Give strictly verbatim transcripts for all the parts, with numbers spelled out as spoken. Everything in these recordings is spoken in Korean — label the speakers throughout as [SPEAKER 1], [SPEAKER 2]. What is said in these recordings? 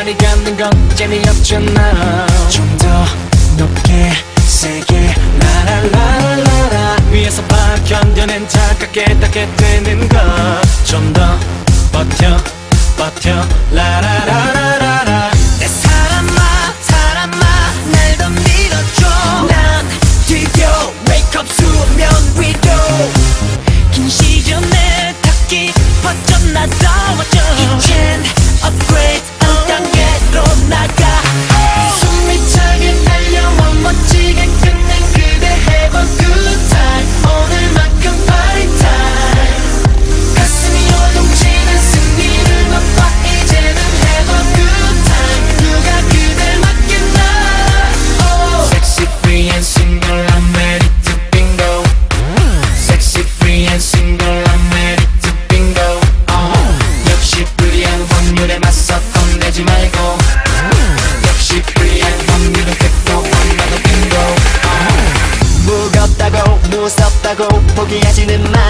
[SPEAKER 1] 빨리 가는 건 재미없잖아.
[SPEAKER 2] 좀 더 높게 세게 라라라라라
[SPEAKER 1] 위에서 봐 견뎌낸 차갑게 닿게 되는 것. 좀 더 버텨 버텨 라라라라라라.
[SPEAKER 2] 내 사람아 사람아 날 더 밀어줘. 난 뛰어 wake up 수면 위로 긴 시련을 닿기 버텨 나 더워져. 이젠 upgrade 한 단계로 나가. 숨이 차게 달려와 멋지게 끝낸 그대 have a good time. 오늘만큼 party time. 가슴이 요동치는 승리를 맛봐. 이제는 have a good time. 누가 그댈 맡겠나. oh.
[SPEAKER 1] Sexy free and single I'm ready to bingo. Sexy free and single I'm ready to bingo. uh. 역시 불리한 확률에 맞서 겁내지 말고. 역시 불리한 확률은 끝도 안 나도 bingo. uh.
[SPEAKER 2] 무겁다고 무섭다고 포기하지는 마.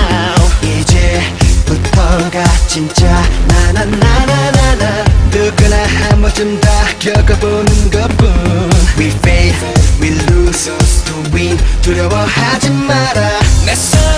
[SPEAKER 2] 이제부터가 진짜 나나나나나나. 누구나 한 번쯤 다 겪어보는 것뿐. We fail, we lose, to win 두려워하지 마라.
[SPEAKER 1] 내 사랑